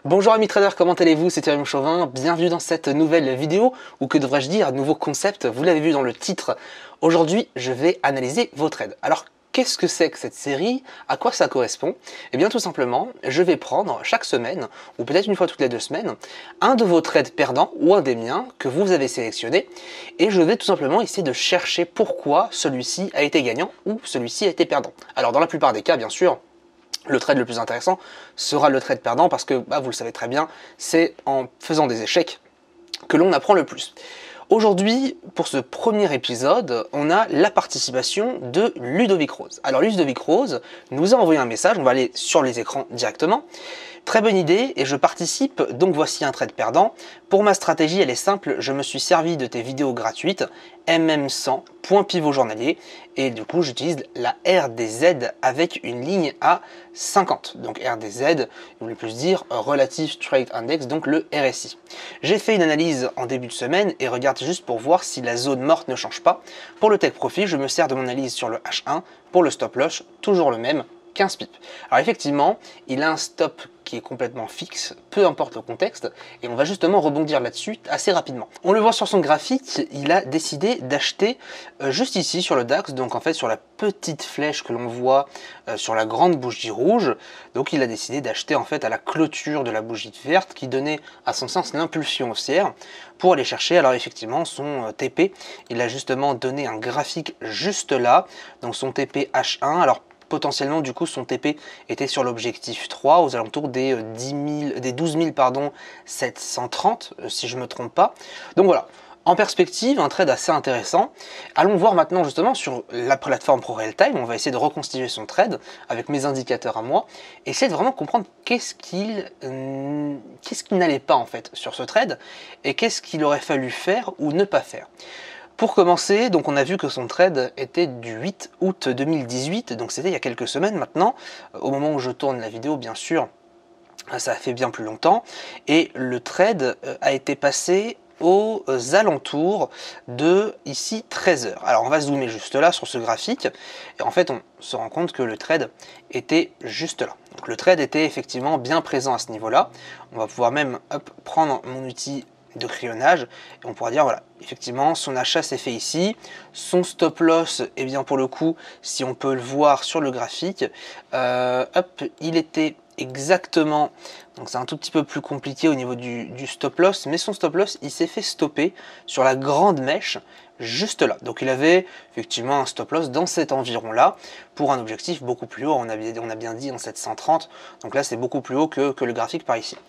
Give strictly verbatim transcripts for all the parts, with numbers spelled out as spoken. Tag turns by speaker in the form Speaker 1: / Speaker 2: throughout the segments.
Speaker 1: Bonjour amis traders, comment allez-vous? C'est Thierry Chauvin, bienvenue dans cette nouvelle vidéo, ou que devrais-je dire, nouveau concept, vous l'avez vu dans le titre. Aujourd'hui, je vais analyser vos trades. Alors, qu'est-ce que c'est que cette série? À quoi ça correspond? Eh bien tout simplement, je vais prendre chaque semaine, ou peut-être une fois toutes les deux semaines, un de vos trades perdants, ou un des miens, que vous avez sélectionné, et je vais tout simplement essayer de chercher pourquoi celui-ci a été gagnant, ou celui-ci a été perdant. Alors dans la plupart des cas, bien sûr, le trade le plus intéressant sera le trade perdant parce que, bah, vous le savez très bien, c'est en faisant des échecs que l'on apprend le plus. Aujourd'hui, pour ce premier épisode, on a la participation de Ludovic Rose. Alors Ludovic Rose nous a envoyé un message, on va aller sur les écrans directement. Très bonne idée et je participe, donc voici un trade perdant. Pour ma stratégie, elle est simple, je me suis servi de tes vidéos gratuites, M M cent, point pivot journalier, et du coup j'utilise la R D Z avec une ligne à cinquante. Donc R D Z, il voulait plus dire Relative Trade Index, donc le R S I. J'ai fait une analyse en début de semaine et regarde juste pour voir si la zone morte ne change pas. Pour le take profit, je me sers de mon analyse sur le H un, pour le stop loss, toujours le même, quinze pips. Alors effectivement, il a un stop qui est complètement fixe, peu importe le contexte, et on va justement rebondir là-dessus assez rapidement. On le voit sur son graphique, il a décidé d'acheter euh, juste ici sur le DAX, donc en fait sur la petite flèche que l'on voit euh, sur la grande bougie rouge, donc il a décidé d'acheter en fait à la clôture de la bougie verte qui donnait à son sens l'impulsion haussière pour aller chercher, alors effectivement son euh, T P, il a justement donné un graphique juste là, donc son T P H un, alors potentiellement du coup son T P était sur l'objectif trois aux alentours des, euh, dix mille, des douze mille pardon, sept cent trente euh, si je me trompe pas. Donc voilà, en perspective un trade assez intéressant. Allons voir maintenant justement sur la plateforme ProRealTime, on va essayer de reconstituer son trade avec mes indicateurs à moi, essayer de vraiment comprendre qu'est-ce qu'il euh, qu'est-ce qu'il n'allait pas en fait sur ce trade et qu'est-ce qu'il aurait fallu faire ou ne pas faire. Pour commencer, donc on a vu que son trade était du huit août deux mille dix-huit, donc c'était il y a quelques semaines maintenant, au moment où je tourne la vidéo bien sûr, ça a fait bien plus longtemps, et le trade a été passé aux alentours de ici treize heures. Alors on va zoomer juste là sur ce graphique, et en fait on se rend compte que le trade était juste là. Donc le trade était effectivement bien présent à ce niveau-là, on va pouvoir même hop, prendre mon outil de crayonnage et on pourra dire voilà, effectivement son achat s'est fait ici, son stop loss, et eh bien pour le coup si on peut le voir sur le graphique, euh, hop, il était exactement, donc c'est un tout petit peu plus compliqué au niveau du, du stop loss, mais son stop loss il s'est fait stopper sur la grande mèche juste là, donc il avait effectivement un stop loss dans cet environ là pour un objectif beaucoup plus haut, on a, on a bien dit en sept cent trente, donc là c'est beaucoup plus haut que, que le graphique par ici.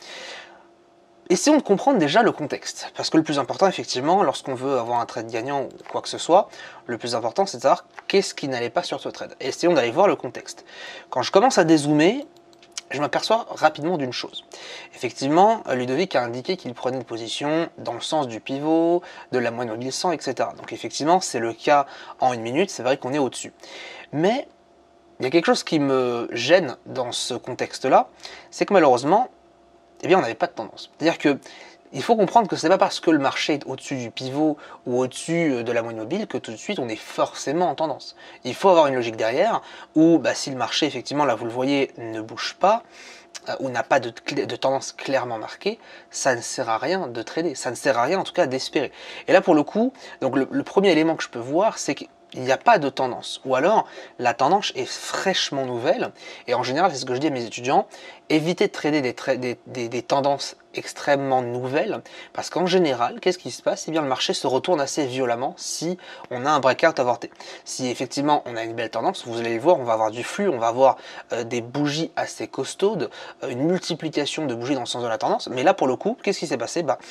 Speaker 1: Essayons de comprendre déjà le contexte, parce que le plus important effectivement, lorsqu'on veut avoir un trade gagnant ou quoi que ce soit, le plus important c'est de savoir qu'est-ce qui n'allait pas sur ce trade. Et essayons d'aller voir le contexte. Quand je commence à dézoomer, je m'aperçois rapidement d'une chose. Effectivement, Ludovic a indiqué qu'il prenait une position dans le sens du pivot, de la moyenne mobile cent, et cetera. Donc effectivement, c'est le cas en une minute, c'est vrai qu'on est au-dessus. Mais il y a quelque chose qui me gêne dans ce contexte-là, c'est que malheureusement, eh bien on n'avait pas de tendance. C'est-à-dire que il faut comprendre que ce n'est pas parce que le marché est au-dessus du pivot ou au-dessus de la moyenne mobile que tout de suite on est forcément en tendance. Il faut avoir une logique derrière où bah, si le marché, effectivement, là vous le voyez, ne bouge pas, euh, ou n'a pas de, de tendance clairement marquée, ça ne sert à rien de trader, ça ne sert à rien en tout cas d'espérer. Et là pour le coup, donc le, le premier élément que je peux voir, c'est que il n'y a pas de tendance, ou alors la tendance est fraîchement nouvelle, et en général c'est ce que je dis à mes étudiants, évitez de trader des, tra des, des, des tendances extrêmement nouvelles, parce qu'en général, qu'est-ce qui se passe? Eh bien le marché se retourne assez violemment si on a un breakout avorté. Si effectivement on a une belle tendance, vous allez le voir, on va avoir du flux, on va avoir euh, des bougies assez costaudes, euh, une multiplication de bougies dans le sens de la tendance, mais là pour le coup, qu'est-ce qui s'est passé? Bah,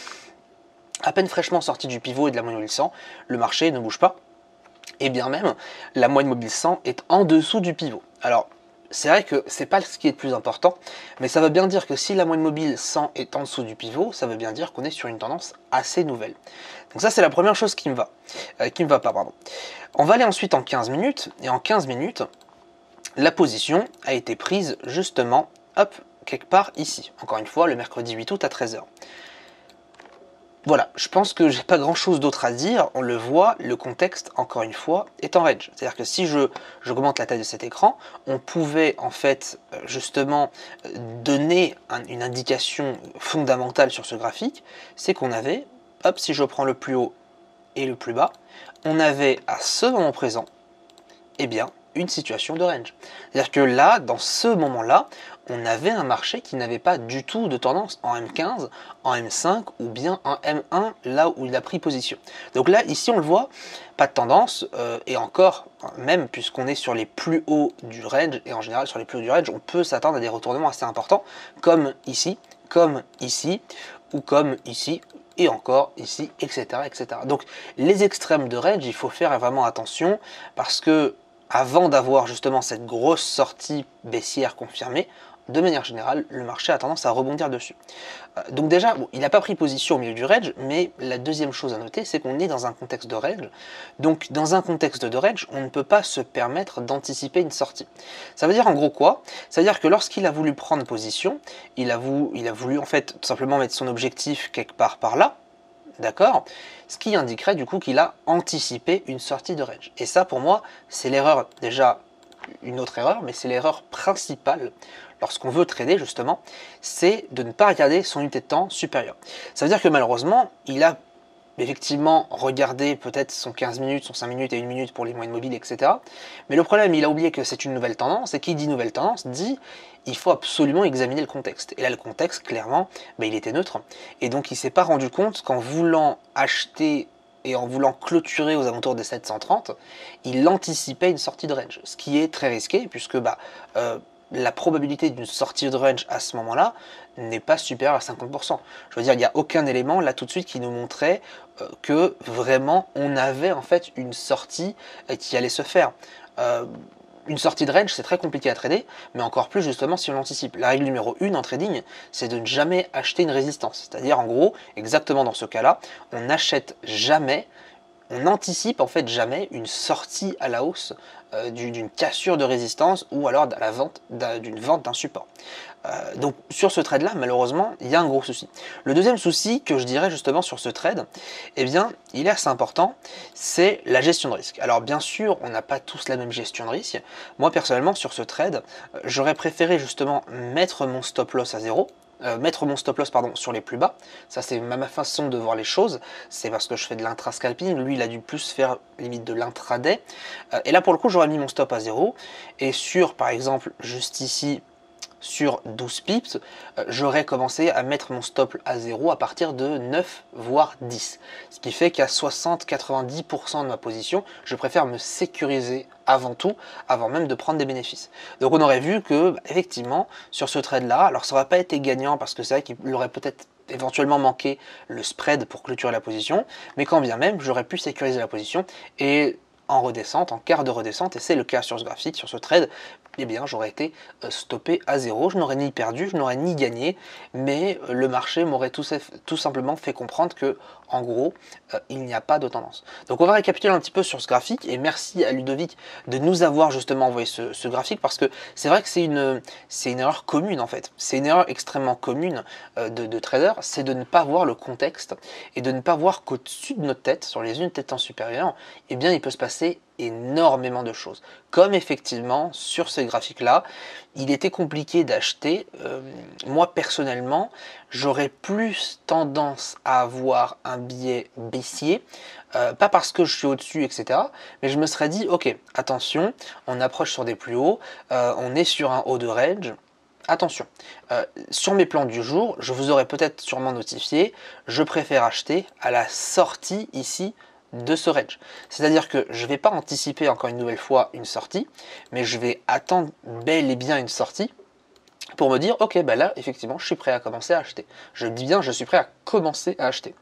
Speaker 1: à peine fraîchement sorti du pivot et de la moyenne mobile cent, le marché ne bouge pas, et bien même, la moyenne mobile cent est en dessous du pivot. Alors, c'est vrai que c'est pas ce qui est le plus important, mais ça veut bien dire que si la moyenne mobile cent est en dessous du pivot, ça veut bien dire qu'on est sur une tendance assez nouvelle. Donc ça, c'est la première chose qui me va, euh, qui me va pas, pardon. On va aller ensuite en quinze minutes, et en quinze minutes, la position a été prise justement, hop, quelque part ici. Encore une fois, le mercredi huit août à treize heures. Voilà, je pense que j'ai pas grand chose d'autre à dire, on le voit, le contexte, encore une fois, est en range. C'est-à-dire que si je j'augmente la taille de cet écran, on pouvait en fait justement donner un, une indication fondamentale sur ce graphique, c'est qu'on avait, hop, si je prends le plus haut et le plus bas, on avait à ce moment présent, eh bien, une situation de range. C'est-à-dire que là, dans ce moment-là, on avait un marché qui n'avait pas du tout de tendance en M quinze, en M cinq ou bien en M un, là où il a pris position. Donc là, ici, on le voit, pas de tendance, euh, et encore, même puisqu'on est sur les plus hauts du range, et en général sur les plus hauts du range, on peut s'attendre à des retournements assez importants, comme ici, comme ici, ou comme ici, et encore ici, et cetera, et cetera. Donc les extrêmes de range, il faut faire vraiment attention, parce que avant d'avoir justement cette grosse sortie baissière confirmée, de manière générale, le marché a tendance à rebondir dessus. Euh, donc déjà, bon, il n'a pas pris position au milieu du range, mais la deuxième chose à noter, c'est qu'on est dans un contexte de range. Donc dans un contexte de range, on ne peut pas se permettre d'anticiper une sortie. Ça veut dire en gros quoi? Ça veut dire que lorsqu'il a voulu prendre position, il a voulu, il a voulu en fait tout simplement mettre son objectif quelque part par là, d'accord? Ce qui indiquerait du coup qu'il a anticipé une sortie de range. Et ça pour moi, c'est l'erreur, déjà une autre erreur, mais c'est l'erreur principale lorsqu'on veut trader justement, c'est de ne pas regarder son unité de temps supérieure. Ça veut dire que malheureusement, il a effectivement regardé peut-être son quinze minutes, son cinq minutes et une minute pour les moyennes mobiles, et cetera. Mais le problème, il a oublié que c'est une nouvelle tendance, et qui dit nouvelle tendance dit il faut absolument examiner le contexte. Et là, le contexte, clairement, ben, il était neutre. Et donc, il ne s'est pas rendu compte qu'en voulant acheter et en voulant clôturer aux alentours des sept cent trente, il anticipait une sortie de range, ce qui est très risqué, puisque bah, euh, la probabilité d'une sortie de range à ce moment-là n'est pas supérieure à cinquante pour cent. Je veux dire, il n'y a aucun élément là tout de suite qui nous montrait euh, que vraiment on avait en fait une sortie euh, qui allait se faire. Euh, Une sortie de range, c'est très compliqué à trader, mais encore plus justement si on l'anticipe. La règle numéro un en trading, c'est de ne jamais acheter une résistance. C'est-à-dire en gros, exactement dans ce cas-là, on n'achète jamais, on n'anticipe en fait jamais une sortie à la hausse euh, d'une cassure de résistance ou alors à la vente d'une vente d'un support. Euh, donc sur ce trade là, malheureusement, il y a un gros souci. Le deuxième souci que je dirais justement sur ce trade, eh bien, il est assez important, c'est la gestion de risque. Alors bien sûr, on n'a pas tous la même gestion de risque. Moi personnellement, sur ce trade, j'aurais préféré justement mettre mon stop loss à zéro. Euh, mettre mon stop loss pardon, sur les plus bas. Ça c'est ma façon de voir les choses, c'est parce que je fais de l'intra-scalping, lui il a dû plus faire limite de l'intraday. Euh, et là pour le coup j'aurais mis mon stop à zéro, et sur par exemple juste ici, sur douze pips, euh, j'aurais commencé à mettre mon stop à zéro à partir de neuf voire dix. Ce qui fait qu'à soixante à quatre-vingt-dix pour cent de ma position, je préfère me sécuriser avant tout, avant même de prendre des bénéfices. Donc on aurait vu que, bah, effectivement, sur ce trade-là, alors ça n'aurait pas été gagnant parce que c'est vrai qu'il aurait peut-être éventuellement manqué le spread pour clôturer la position, mais quand bien même, j'aurais pu sécuriser la position et en redescente, en quart de redescente, et c'est le cas sur ce graphique, sur ce trade, eh bien j'aurais été stoppé à zéro, je n'aurais ni perdu, je n'aurais ni gagné, mais le marché m'aurait tout, tout simplement fait comprendre que, en gros, euh, il n'y a pas de tendance. Donc on va récapituler un petit peu sur ce graphique, et merci à Ludovic de nous avoir justement envoyé ce, ce graphique, parce que c'est vrai que c'est une, c'est une erreur commune en fait, c'est une erreur extrêmement commune euh, de, de trader, c'est de ne pas voir le contexte, et de ne pas voir qu'au-dessus de notre tête, sur les unités de temps supérieures, eh bien il peut se passer énormément de choses. Comme effectivement, sur ces graphiques-là, il était compliqué d'acheter. Euh, moi, personnellement, j'aurais plus tendance à avoir un biais baissier, euh, pas parce que je suis au-dessus, et cetera, mais je me serais dit, ok, attention, on approche sur des plus hauts, euh, on est sur un haut de range, attention, euh, sur mes plans du jour, je vous aurais peut-être sûrement notifié, je préfère acheter à la sortie ici de ce range. C'est-à-dire que je ne vais pas anticiper encore une nouvelle fois une sortie, mais je vais attendre bel et bien une sortie pour me dire, ok, bah là, effectivement, je suis prêt à commencer à acheter. Je dis bien, je suis prêt à commencer à acheter.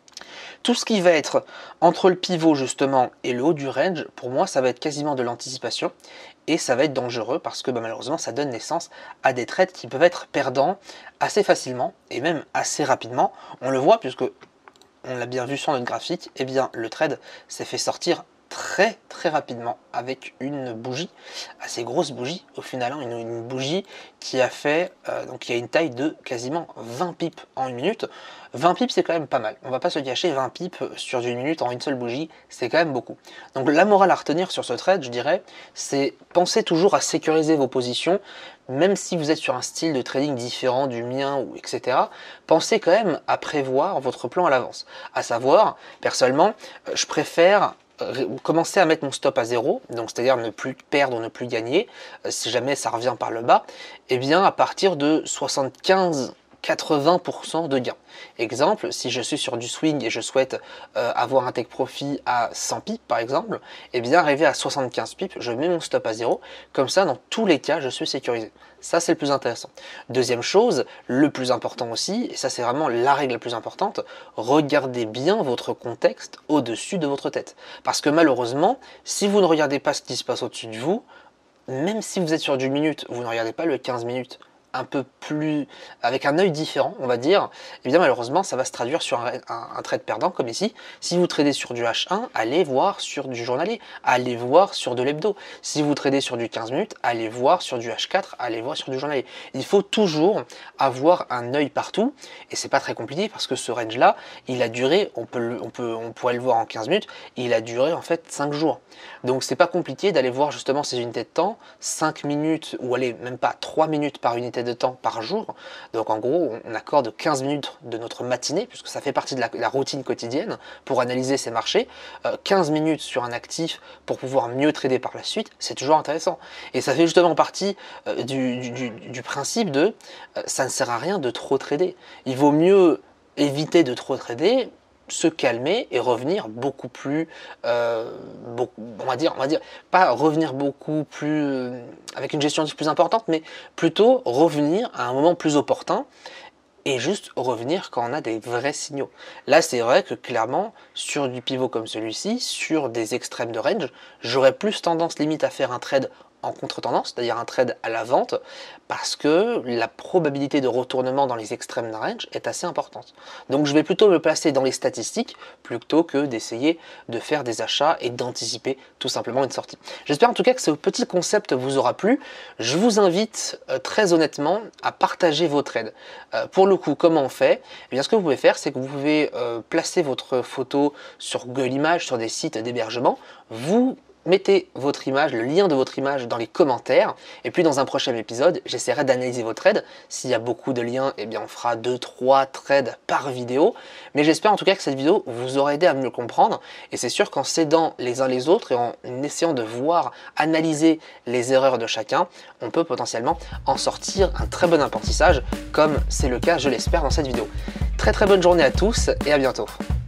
Speaker 1: Tout ce qui va être entre le pivot justement et le haut du range, pour moi, ça va être quasiment de l'anticipation et ça va être dangereux parce que bah, malheureusement, ça donne naissance à des trades qui peuvent être perdants assez facilement et même assez rapidement. On le voit puisque on l'a bien vu sur notre graphique, eh bien le trade s'est fait sortir très très rapidement avec une bougie, assez grosse bougie au final, hein, une, une bougie qui a fait, euh, donc il y a une taille de quasiment vingt pipes en une minute. vingt pipes c'est quand même pas mal, on va pas se cacher, vingt pipes sur une minute en une seule bougie, c'est quand même beaucoup. Donc la morale à retenir sur ce trade, je dirais, c'est penser toujours à sécuriser vos positions, même si vous êtes sur un style de trading différent du mien, ou et cetera. Pensez quand même à prévoir votre plan à l'avance. À savoir, personnellement, je préfère commencer à mettre mon stop à zéro, donc c'est-à-dire ne plus perdre, ne plus gagner, si jamais ça revient par le bas, et bien à partir de soixante-quinze quatre-vingts pour cent de gains. Exemple, si je suis sur du swing et je souhaite euh, avoir un take profit à cent pips par exemple, et bien arriver à soixante-quinze pips, je mets mon stop à zéro, comme ça dans tous les cas je suis sécurisé. Ça c'est le plus intéressant. Deuxième chose, le plus important aussi, et ça c'est vraiment la règle la plus importante, regardez bien votre contexte au-dessus de votre tête. Parce que malheureusement, si vous ne regardez pas ce qui se passe au-dessus de vous, même si vous êtes sur du minute, vous ne regardez pas le quinze minutes, un peu plus, avec un œil différent, on va dire, et bien malheureusement ça va se traduire sur un, un, un trade perdant comme ici. Si vous tradez sur du H un, allez voir sur du journalier, allez voir sur de l'hebdo. Si vous tradez sur du quinze minutes, allez voir sur du H quatre, allez voir sur du journalier. Il faut toujours avoir un œil partout, et c'est pas très compliqué parce que ce range là, il a duré, on peut, le, on peut, on pourrait le voir en quinze minutes, il a duré en fait cinq jours. Donc c'est pas compliqué d'aller voir justement ces unités de temps, cinq minutes, ou allez même pas trois minutes par unité de temps par jour. Donc en gros, on accorde quinze minutes de notre matinée, puisque ça fait partie de la, la routine quotidienne pour analyser ces marchés. Euh, quinze minutes sur un actif pour pouvoir mieux trader par la suite, c'est toujours intéressant. Et ça fait justement partie euh, du, du, du principe de euh, ça ne sert à rien de trop trader. Il vaut mieux éviter de trop trader, se calmer et revenir beaucoup plus, euh, beaucoup, on va dire, on va dire, pas revenir beaucoup plus, euh, avec une gestion plus importante, mais plutôt revenir à un moment plus opportun et juste revenir quand on a des vrais signaux. Là, c'est vrai que clairement, sur du pivot comme celui-ci, sur des extrêmes de range, j'aurais plus tendance limite à faire un trade en contre-tendance, c'est-à-dire un trade à la vente, parce que la probabilité de retournement dans les extrêmes de range est assez importante. Donc je vais plutôt me placer dans les statistiques plutôt que d'essayer de faire des achats et d'anticiper tout simplement une sortie. J'espère en tout cas que ce petit concept vous aura plu. Je vous invite euh, très honnêtement à partager vos trades. Euh, pour le coup, comment on fait? Eh bien, ce que vous pouvez faire, c'est que vous pouvez euh, placer votre photo sur Google Images, sur des sites d'hébergement. Vous mettez votre image, le lien de votre image dans les commentaires, et puis dans un prochain épisode, j'essaierai d'analyser vos trades. S'il y a beaucoup de liens, eh bien on fera deux trois trades par vidéo, mais j'espère en tout cas que cette vidéo vous aura aidé à mieux comprendre, et c'est sûr qu'en s'aidant les uns les autres et en essayant de voir, analyser les erreurs de chacun, on peut potentiellement en sortir un très bon apprentissage, comme c'est le cas, je l'espère, dans cette vidéo. Très très bonne journée à tous, et à bientôt.